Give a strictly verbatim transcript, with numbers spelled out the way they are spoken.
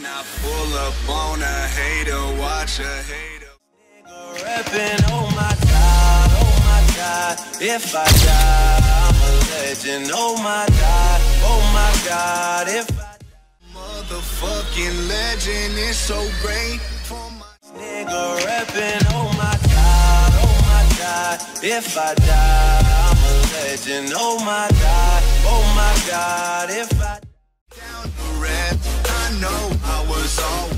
I pull up on a hater, watch a hater. Nigga rapping, oh my God, oh my God. If I die, I'm a legend. Oh my God, oh my God. If I Motherfucking legend is so great for my nigga rapping, oh my God, oh my God. If I die, I'm a legend. Oh my God, oh my God. If I down the rap, I know I was always